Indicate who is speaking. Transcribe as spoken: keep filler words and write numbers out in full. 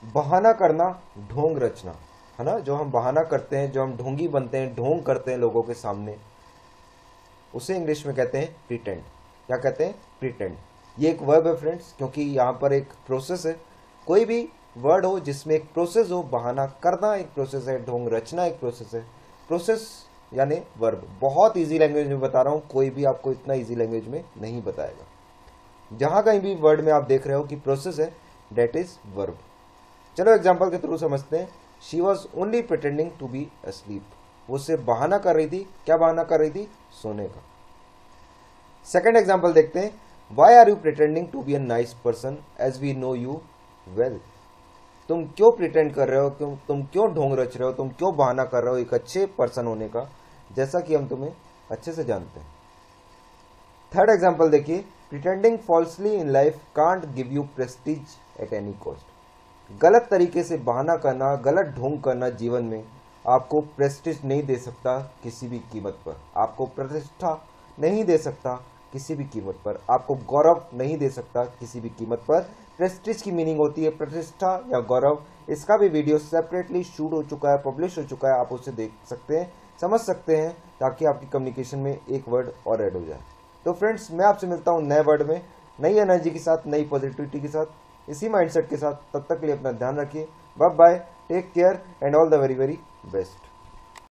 Speaker 1: बहाना करना, ढोंग रचना, है ना। जो हम बहाना करते हैं, जो हम ढोंगी बनते हैं, ढोंग करते हैं लोगों के सामने, उसे इंग्लिश में कहते हैं प्रिटेंड। क्या कहते हैं? प्रिटेंड। ये एक वर्ब है फ्रेंड्स, क्योंकि यहाँ पर एक प्रोसेस है। कोई भी वर्ड हो जिसमें एक प्रोसेस हो, बहाना करना एक प्रोसेस है, ढोंग रचना एक प्रोसेस है। प्रोसेस यानी वर्ब। बहुत इजी लैंग्वेज में बता रहा हूँ, कोई भी आपको इतना इजी लैंग्वेज में नहीं बताएगा। जहां कहीं भी वर्ड में आप देख रहे हो कि प्रोसेस है, डेट इज वर्ब। चलो एग्जाम्पल के थ्रू समझते हैं। She was only pretending to be asleep. वो सिर्फ बहाना कर रही थी। क्या बहाना कर रही थी? सोने का। सेकेंड एग्जाम्पल देखते हैं। Why are you pretending to be a nice person as we know you well. तुम क्यों प्रिटेंड कर रहे हो, क्यों तुम क्यों ढोंग रच रहे हो, तुम क्यों बहाना कर रहे हो एक अच्छे पर्सन होने का, जैसा कि हम तुम्हें अच्छे से जानते हैं। थर्ड एग्जाम्पल देखिए। Pretending falsely in life can't give you prestige at any cost. गलत तरीके से बहाना करना, गलत ढोंग करना जीवन में आपको प्रेस्टीज नहीं दे सकता किसी भी कीमत पर। आपको प्रतिष्ठा नहीं दे सकता किसी भी कीमत पर। आपको गौरव नहीं दे सकता किसी भी कीमत पर। प्रेस्टीज की मीनिंग होती है प्रतिष्ठा या गौरव। इसका भी वीडियो सेपरेटली शूट हो चुका है, पब्लिश हो चुका है, आप उसे देख सकते हैं, समझ सकते हैं, ताकि आपकी कम्युनिकेशन में एक वर्ड और ऐड हो जाए। तो फ्रेंड्स, मैं आपसे मिलता हूँ नए वर्ड में, नई एनर्जी के साथ, नई पॉजिटिविटी के साथ, इसी माइंडसेट के साथ। तब तक के लिए अपना ध्यान रखिए। Bye bye, take care and all the very very best.